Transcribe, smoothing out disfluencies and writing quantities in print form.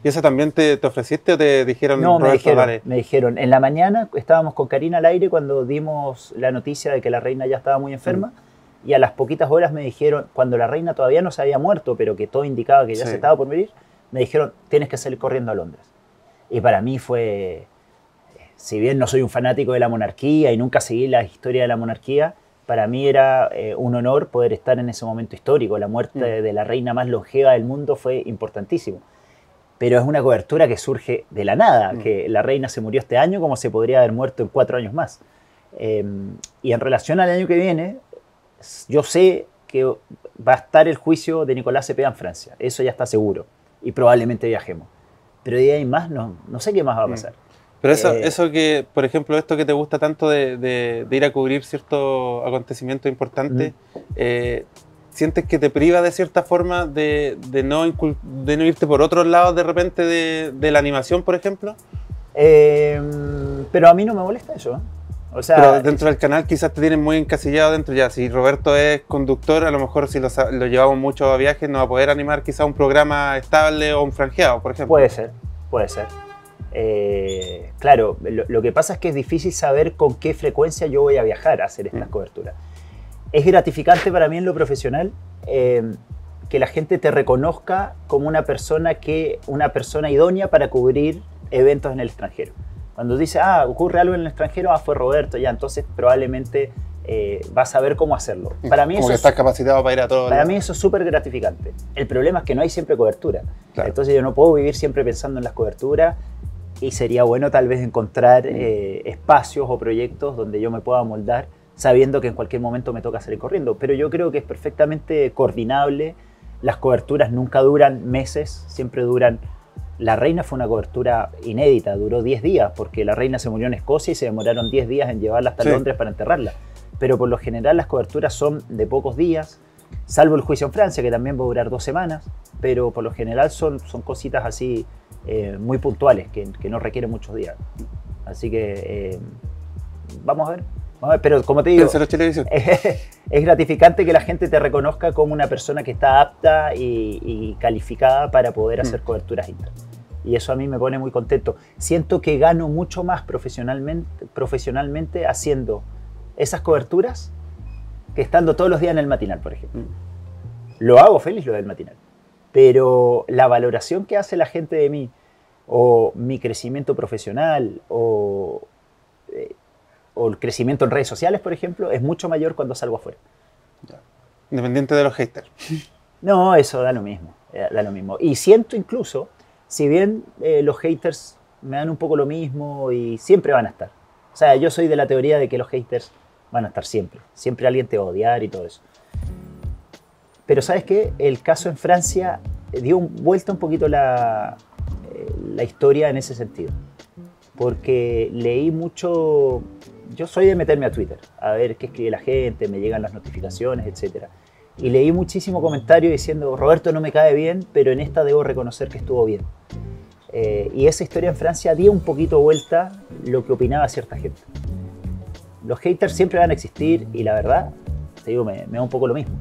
¿Y esa también te ofreciste o te dijeron? No, Roberto, me dijeron, en la mañana estábamos con Karina al aire cuando dimos la noticia de que la reina ya estaba muy enferma, y a las poquitas horas me dijeron, cuando la reina todavía no se había muerto, pero que todo indicaba que ya se estaba por morir, me dijeron, tienes que salir corriendo a Londres. Y para mí fue, si bien no soy un fanático de la monarquía y nunca seguí la historia de la monarquía, para mí era un honor poder estar en ese momento histórico. La muerte de la reina más longeva del mundo fue importantísimo. Pero es una cobertura que surge de la nada, que la reina se murió este año como se podría haber muerto en 4 años más. Y en relación al año que viene, yo sé que va a estar el juicio de Nicolás Cepeda en Francia, eso ya está seguro, y probablemente viajemos. Pero de ahí en más, no sé qué más va a pasar. Pero eso que, por ejemplo, esto que te gusta tanto de ir a cubrir ciertos acontecimientos importantes, ¿sientes que te priva de cierta forma de no irte por otros lados de repente de la animación, por ejemplo? Pero a mí no me molesta eso, ¿eh? O sea, pero dentro del canal quizás te tienen muy encasillado dentro ya. Si Roberto es conductor, a lo mejor si lo llevamos mucho a viajes no va a poder animar quizás un programa estable o un franjeado, por ejemplo. Puede ser, puede ser. Claro, lo que pasa es que es difícil saber con qué frecuencia yo voy a viajar a hacer estas coberturas. Es gratificante para mí en lo profesional que la gente te reconozca como una persona idónea para cubrir eventos en el extranjero. Cuando dice, ocurre algo en el extranjero, fue Roberto, ya, entonces probablemente vas a ver cómo hacerlo. Para mí como eso que estás capacitado para ir a todo. Para mí eso es súper gratificante. El problema es que no hay siempre cobertura. Claro. Entonces yo no puedo vivir siempre pensando en las coberturas y sería bueno tal vez encontrar espacios o proyectos donde yo me pueda moldar sabiendo que en cualquier momento me toca salir corriendo. Pero yo creo que es perfectamente coordinable. Las coberturas nunca duran meses, siempre duran... La reina fue una cobertura inédita, duró 10 días, porque la reina se murió en Escocia y se demoraron 10 días en llevarla hasta Londres para enterrarla. Pero por lo general las coberturas son de pocos días, salvo el juicio en Francia, que también va a durar 2 semanas, pero por lo general son cositas así muy puntuales, que no requieren muchos días. Así que vamos a ver. Pero como te digo, es gratificante que la gente te reconozca como una persona que está apta y calificada para poder hacer coberturas internas. Y eso a mí me pone muy contento. Siento que gano mucho más profesionalmente haciendo esas coberturas que estando todos los días en el matinal, por ejemplo. Lo hago feliz lo del matinal. Pero la valoración que hace la gente de mí, o mi crecimiento profesional, o el crecimiento en redes sociales, por ejemplo, es mucho mayor cuando salgo afuera. Independiente de los haters. No, eso da lo mismo. Y siento incluso, si bien los haters me dan un poco lo mismo y siempre van a estar. O sea, yo soy de la teoría de que los haters van a estar siempre. Siempre alguien te va a odiar y todo eso. Pero ¿sabes qué? El caso en Francia dio vuelta un poquito la historia en ese sentido. Porque leí mucho... Yo soy de meterme a Twitter, a ver qué escribe la gente, me llegan las notificaciones, etc. Y leí muchísimo comentario diciendo, Roberto no me cae bien, pero en esta debo reconocer que estuvo bien. Y esa historia en Francia dio un poquito vuelta lo que opinaba cierta gente. Los haters siempre van a existir y la verdad, te digo, me da un poco lo mismo.